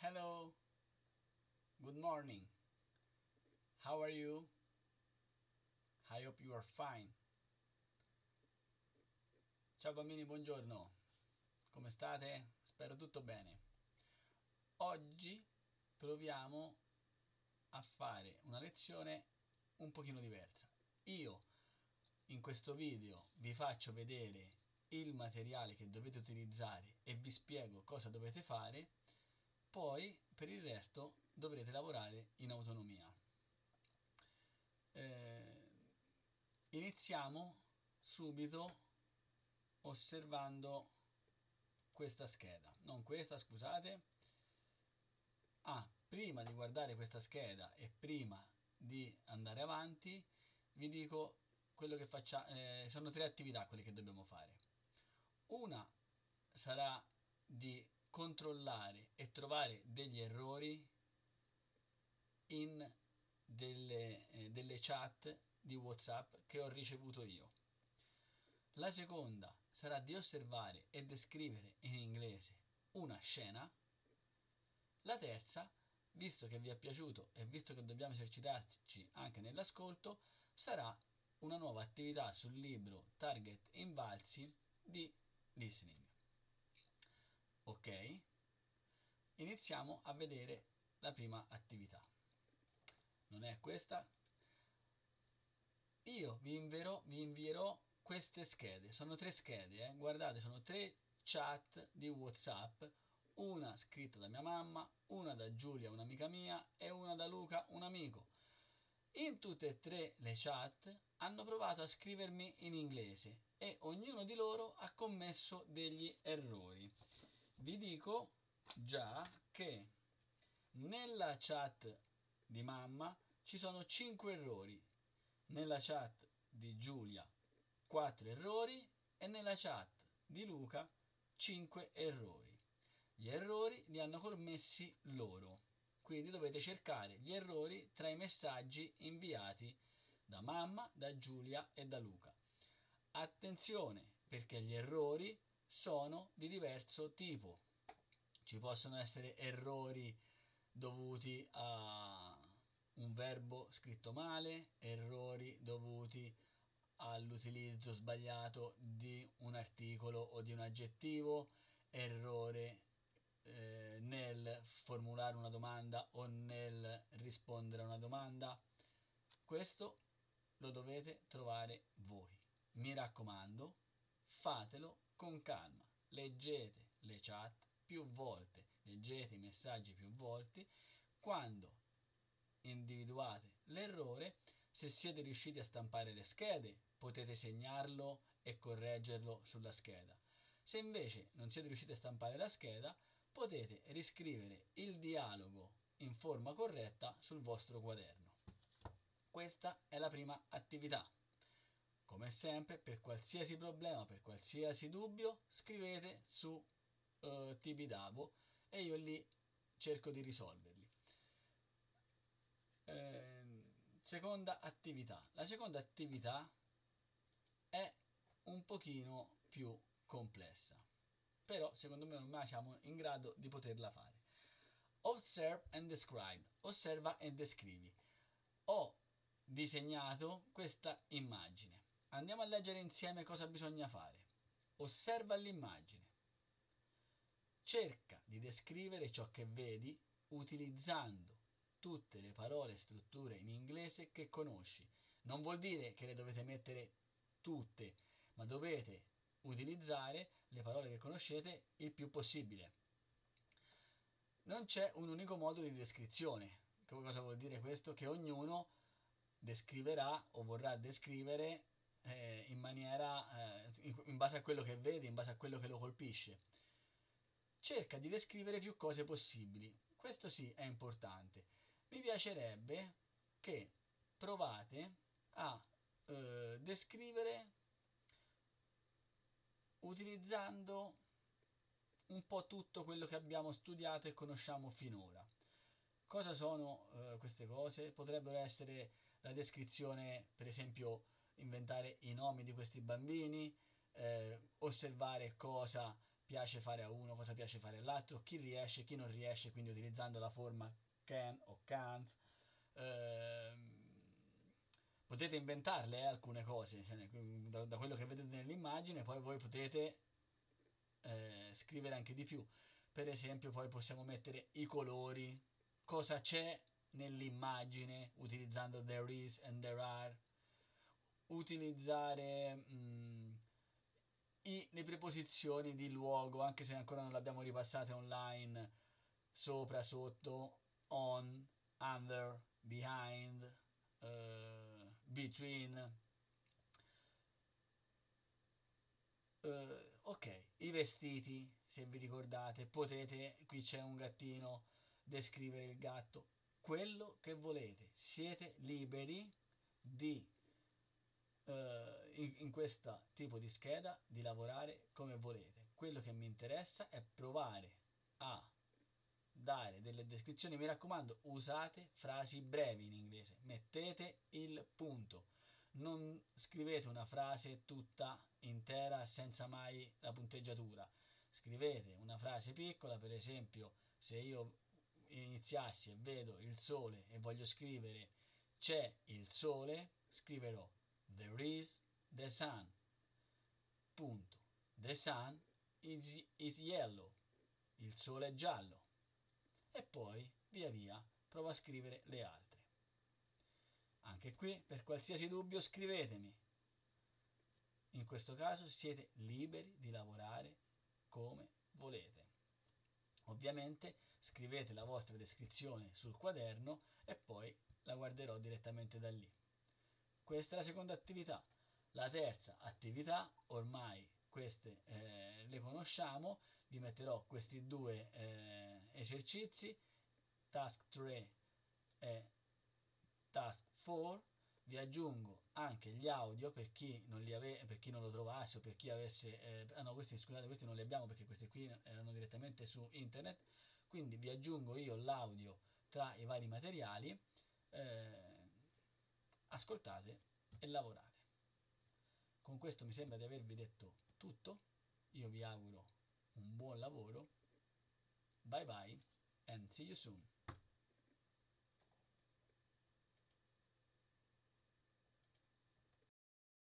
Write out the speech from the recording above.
Hello, good morning. How are you? I hope you are fine. Ciao bambini, buongiorno. Come state? Spero tutto bene. Oggi proviamo a fare una lezione un pochino diversa. Io in questo video vi faccio vedere il materiale che dovete utilizzare e vi spiego cosa dovete fare, poi per il resto dovrete lavorare in autonomia. Iniziamo subito osservando questa scheda, non questa, scusate. Prima di guardare questa scheda e prima di andare avanti vi dico quello che facciamo. Sono tre attività quelle che dobbiamo fare. Una sarà di controllare e trovare degli errori in delle chat di WhatsApp che ho ricevuto io. La seconda sarà di osservare e descrivere in inglese una scena. La terza, visto che vi è piaciuto e visto che dobbiamo esercitarci anche nell'ascolto, sarà una nuova attività sul libro Target Invalsi di listening. Ok? Iniziamo a vedere la prima attività. Non è questa? Io vi invierò queste schede. Sono tre schede, guardate, sono tre chat di WhatsApp, una scritta da mia mamma, una da Giulia, un'amica mia, e una da Luca, un amico. In tutte e tre le chat hanno provato a scrivermi in inglese e ognuno di loro ha commesso degli errori. Vi dico già che nella chat di mamma ci sono 5 errori, nella chat di Giulia 4 errori e nella chat di Luca 5 errori. Gli errori li hanno commessi loro, quindi dovete cercare gli errori tra i messaggi inviati da mamma, da Giulia e da Luca. Attenzione, perché gli errori sono di diverso tipo. Ci possono essere errori dovuti a un verbo scritto male, errori dovuti all'utilizzo sbagliato di un articolo o di un aggettivo, errore nel formulare una domanda o nel rispondere a una domanda. Questo lo dovete trovare voi. Mi raccomando, fatelo con calma. Leggete le chat più volte, leggete i messaggi più volte. Quando individuate l'errore, se siete riusciti a stampare le schede, potete segnarlo e correggerlo sulla scheda. Se invece non siete riusciti a stampare la scheda, potete riscrivere il dialogo in forma corretta sul vostro quaderno. Questa è la prima attività. Come sempre, per qualsiasi problema, per qualsiasi dubbio, scrivete su Tibidabo e io lì cerco di risolverli. Seconda attività. La seconda attività è un pochino più complessa, però secondo me ormai siamo in grado di poterla fare. Observe and describe. Osserva e descrivi. Ho disegnato questa immagine. Andiamo a leggere insieme cosa bisogna fare. Osserva l'immagine. Cerca di descrivere ciò che vedi utilizzando tutte le parole e strutture in inglese che conosci. Non vuol dire che le dovete mettere tutte, ma dovete utilizzare le parole che conoscete il più possibile. Non c'è un unico modo di descrizione. Che cosa vuol dire questo? Che ognuno descriverà o vorrà descrivere in maniera in base a quello che vede, in base a quello che lo colpisce. Cerca di descrivere più cose possibili. Questo sì è importante. Mi piacerebbe che provate a descrivere utilizzando un po' tutto quello che abbiamo studiato e conosciamo finora. Cosa sono queste cose? Potrebbero essere la descrizione, per esempio, inventare i nomi di questi bambini, osservare cosa piace fare a uno, cosa piace fare all'altro, chi riesce, chi non riesce, quindi utilizzando la forma can o can't. Ehm, Potete inventarle alcune cose, cioè, da quello che vedete nell'immagine, poi voi potete scrivere anche di più. Per esempio, poi possiamo mettere i colori, cosa c'è nell'immagine utilizzando there is and there are, utilizzare le preposizioni di luogo, anche se ancora non le abbiamo ripassate online, sopra, sotto, on, under, behind, between. Ok, i vestiti, se vi ricordate, potete, qui c'è un gattino, descrivere il gatto, quello che volete, siete liberi di, in questo tipo di scheda, di lavorare come volete. Quello che mi interessa è provare a dare delle descrizioni, mi raccomando, usate frasi brevi in inglese, mettete il punto, non scrivete una frase tutta intera senza mai la punteggiatura, scrivete una frase piccola, per esempio se io iniziassi e vedo il sole e voglio scrivere c'è il sole, scriverò there is the sun, punto, the sun is yellow, il sole è giallo, e poi via via provo a scrivere le altre. Anche qui, per qualsiasi dubbio, scrivetemi. In questo caso siete liberi di lavorare come volete. Ovviamente scrivete la vostra descrizione sul quaderno e poi la guarderò direttamente da lì. Questa è la seconda attività. La terza attività, ormai queste le conosciamo, vi metterò questi due esercizi, task 3 e task 4, vi aggiungo anche gli audio per chi non li per chi non lo trovasse o per chi avesse no, questi scusate, questi non li abbiamo perché questi qui erano direttamente su internet, quindi vi aggiungo io l'audio tra i vari materiali, ascoltate e lavorate. Con questo mi sembra di avervi detto tutto, io vi auguro un buon lavoro, bye bye and see you soon.